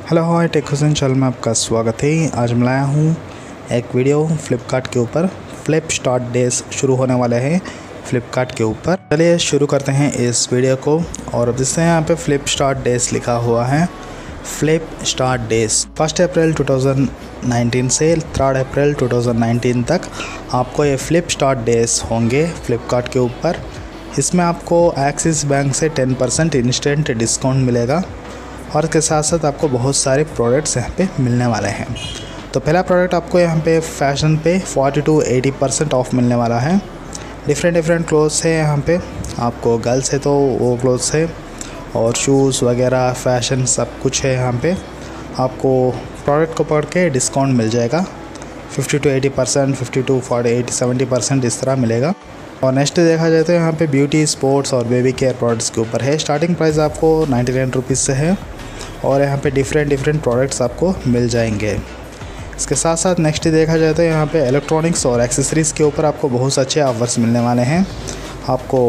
Hello hi tech Hussain channel में आपका स्वागत है। आज मैं लाया हूँ एक वीडियो फ्लिपकार्ट के ऊपर। फ्लिप स्टार्ट डेज शुरू होने वाले हैं फ्लिपकार्ट के ऊपर। चलिए शुरू करते हैं इस वीडियो को। और जिससे यहाँ पे फ्लिप स्टार्ट डेज लिखा हुआ है, फ्लिप स्टार्ट डेज 1 अप्रैल 2019 से 3 अप्रैल 2019 तक आपको ये फ्लिप स्टार्ट डेज होंगे फ्लिपकार्ट के ऊपर। इसमें आपको एक्सिस बैंक से 10% इंस्टेंट डिस्काउंट मिलेगा और इसके साथ साथ आपको बहुत सारे प्रोडक्ट्स यहाँ पे मिलने वाले हैं। तो पहला प्रोडक्ट आपको यहाँ पे फैशन पे 40 to 80% ऑफ मिलने वाला है। डिफरेंट क्लोथ्स है यहाँ पे, आपको गर्ल्स है तो वो क्लोथ्स है और शूज़ वगैरह फैशन सब कुछ है यहाँ पे। आपको प्रोडक्ट को पकड़ के डिस्काउंट मिल जाएगा 50 to 80%, 50 to 40, 80, 70% इस तरह मिलेगा। और नेक्स्ट देखा जाए तो यहाँ पे ब्यूटी, स्पोर्ट्स और बेबी केयर प्रोडक्ट्स के ऊपर है। स्टार्टिंग प्राइस आपको 99 रुपीज़ से है और यहाँ पे डिफरेंट प्रोडक्ट्स आपको मिल जाएंगे। इसके साथ साथ नेक्स्ट देखा जाए तो यहाँ पे इलेक्ट्रॉनिक्स और एक्सेसरीज़ के ऊपर आपको बहुत अच्छे ऑफर्स मिलने वाले हैं। आपको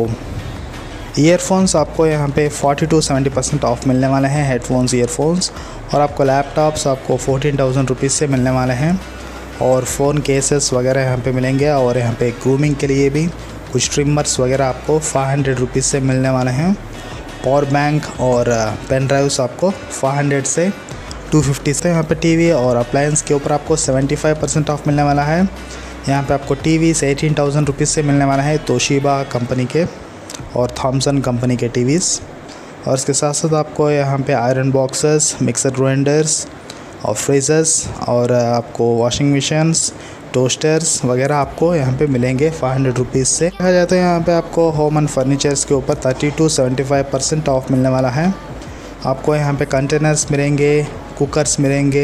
ईयरफोन्स आपको यहाँ पे 40 to 70% ऑफ मिलने वाले हैं, हेडफोन्स, ईयरफोन्स। और आपको लैपटॉप्स आपको 14,000 रुपीज़ से मिलने वाले हैं और फ़ोन केसेस वगैरह यहाँ पे मिलेंगे। और यहाँ पे ग्रूमिंग के लिए भी कुछ ट्रिमर्स वगैरह आपको 500 रुपीज़ से मिलने वाले हैं। पावर बैंक और पेन ड्राइव्स आपको 500 से 250 से। यहाँ पे टीवी और अप्लायंस के ऊपर आपको 75% ऑफ मिलने वाला है। यहाँ पे आपको टीवीज़ 18,000 रुपीज़ से मिलने वाला है, तोशिबा कंपनी के और थॉमसन कंपनी के टीवीज़। और इसके साथ साथ आपको यहाँ पे आयरन बॉक्सेस, मिक्सर ग्राइंडर्स और फ्रीजर्स और आपको वॉशिंग मशीन्स, टोस्टर्स वगैरह आपको यहाँ पे मिलेंगे 500 रुपीज़ से। कहा जाए तो यहाँ पे आपको होम एंड फर्नीचर्स के ऊपर 30 to 75% ऑफ मिलने वाला है। आपको यहाँ पे कंटेनर्स मिलेंगे, कुकर्स मिलेंगे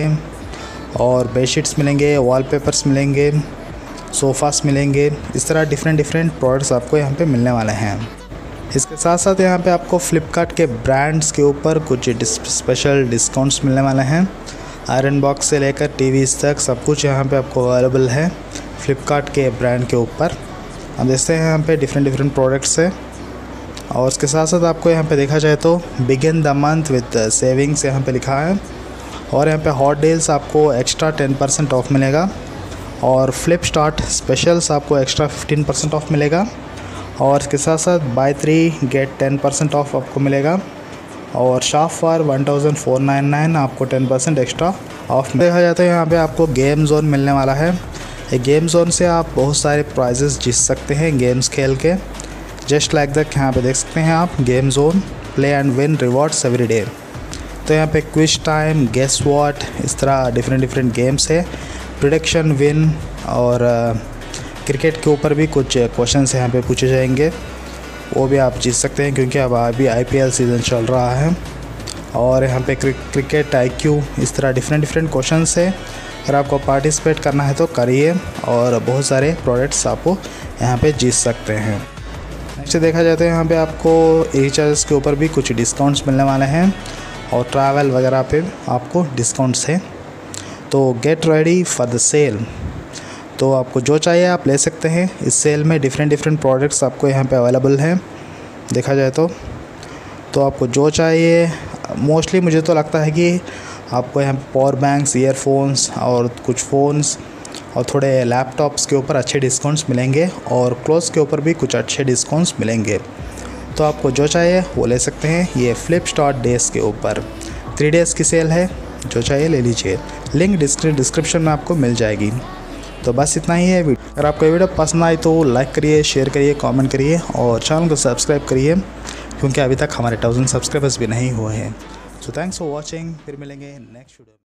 और बेडशीट्स मिलेंगे, वॉलपेपर्स मिलेंगे, सोफ़ास मिलेंगे। इस तरह डिफरेंट प्रोडक्ट्स आपको यहाँ पे मिलने वाले हैं। इसके साथ साथ यहाँ पे आपको फ्लिपकार्ट के ब्रांड्स के ऊपर कुछ स्पेशल डिस्काउंट्स मिलने वाले हैं। आयरन बॉक्स से लेकर टीवीज़ तक सब कुछ यहाँ पे आपको अवेलेबल है फ्लिपकार्ट के ब्रांड के ऊपर। अब देखते हैं यहाँ पे डिफरेंट प्रोडक्ट्स है। और उसके साथ साथ आपको यहाँ पे देखा जाए तो begin the month with savings यहाँ पे लिखा है। और यहाँ पे हॉट डील्स आपको एक्स्ट्रा 10% ऑफ मिलेगा और फ्लिप स्टार्ट स्पेशल्स आपको एक्स्ट्रा 15% ऑफ मिलेगा। और इसके साथ साथ बाय 3 गेट 10% ऑफ आपको मिलेगा और शॉप फॉर 1499 आपको 10% एक्स्ट्रा ऑफ देखा जाता है। यहाँ पे आपको गेम जोन मिलने वाला है। एक गेम जोन से आप बहुत सारे प्राइजेस जीत सकते हैं गेम्स खेल के। जस्ट लाइक दैट यहाँ पे देख सकते हैं आप, game zone, play and win rewards every day. तो यहाँ पे क्विज टाइम, गेस व्हाट, इस तरह डिफरेंट गेम्स है। प्रेडिक्शन विन और क्रिकेट के ऊपर भी कुछ क्वेश्चंस यहाँ पे पूछे जाएंगे, वो भी आप जीत सकते हैं क्योंकि अब अभी IPL सीज़न चल रहा है। और यहाँ पे क्रिकेट IQ, इस तरह डिफरेंट क्वेश्चंस है। अगर आपको पार्टिसिपेट करना है तो करिए और बहुत सारे प्रोडक्ट्स आपको यहाँ पे जीत सकते हैं। नेक्स्ट देखा जाए तो यहाँ पे आपको रिचार्ज के ऊपर भी कुछ डिस्काउंट्स मिलने वाले हैं और ट्रैवल वगैरह पे आपको डिस्काउंट्स हैं। तो get ready for the sale. तो आपको जो चाहिए आप ले सकते हैं। इस सेल में डिफरेंट प्रोडक्ट्स आपको यहाँ पे अवेलेबल हैं देखा जाए तो आपको जो चाहिए, मोस्टली मुझे तो लगता है कि आपको यहाँ पे पावर बैंक्स, ईयरफोन्स और कुछ फ़ोन्स और थोड़े लैपटॉप्स के ऊपर अच्छे डिस्काउंट्स मिलेंगे और क्लोथ्स के ऊपर भी कुछ अच्छे डिस्काउंट्स मिलेंगे। तो आपको जो चाहिए वो ले सकते हैं। ये फ्लिप स्टार्ट डेज़ के ऊपर 3 डेज़ की सेल है, जो चाहिए ले लीजिए। लिंक डिस्क्रिप्शन में आपको मिल जाएगी। तो बस इतना ही है। अगर आपको ये वीडियो पसंद आई तो लाइक करिए, शेयर करिए, कमेंट करिए और चैनल को सब्सक्राइब करिए क्योंकि अभी तक हमारे 1000 सब्सक्राइबर्स भी नहीं हुए हैं। So thanks for watching. फिर मिलेंगे नेक्स्ट वीडियो।